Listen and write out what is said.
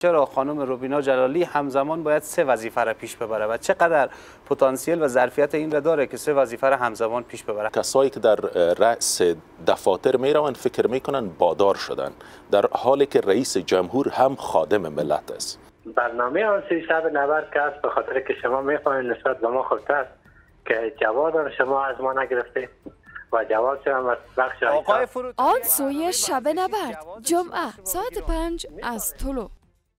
چرا خانم روبینا جلالی همزمان باید 3 وظیفه را پیش ببره و چقدر پتانسیل و ظرفیت این را داره که 3 وظیفه را همزمان پیش ببره؟ کسایی که در رأس دفاتر میروند فکر میکنن بادار شدن، در حالی که رئیس جمهور هم خادم ملت است. برنامه آن 300 نبرد که است، به خاطر که شما میفهمید نسبت به ما خودت است که جواد شما از ما نگرفته و جواد شما بخش آن سوی شب نبرد جمعه ساعت 5 از طلوع.